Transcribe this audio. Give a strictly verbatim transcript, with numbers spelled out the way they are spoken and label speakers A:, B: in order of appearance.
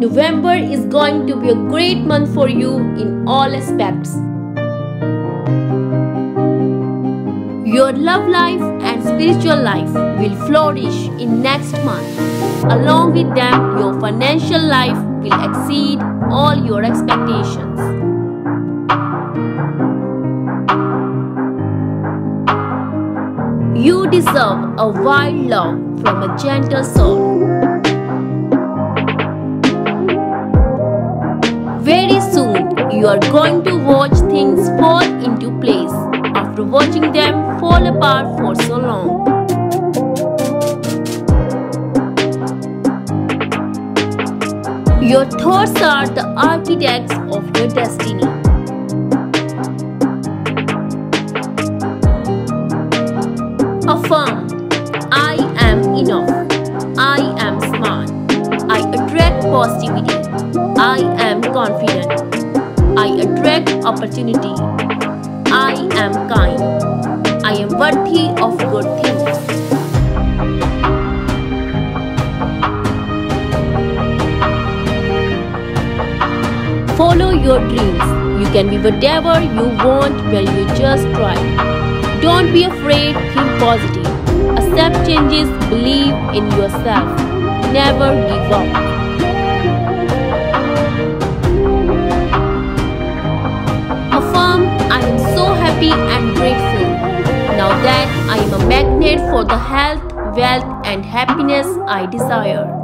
A: November is going to be a great month for you in all aspects. Your love life and spiritual life will flourish in next month. Along with them, your financial life will exceed all your expectations. You deserve a wild love from a gentle soul. Very soon, you are going to watch things fall into place after watching them fall apart for so long. Your thoughts are the architects of your destiny. Affirm, I am enough. I am smart. I attract positivity. I am confident. I attract opportunity. I am kind. I am worthy of good things. Follow your dreams. You can be whatever you want when you just try. Don't be afraid, think positive. Accept changes, believe in yourself. Never give up. Affirm, I am so happy and grateful. Now that I am a magnet for the health, wealth and happiness I desire.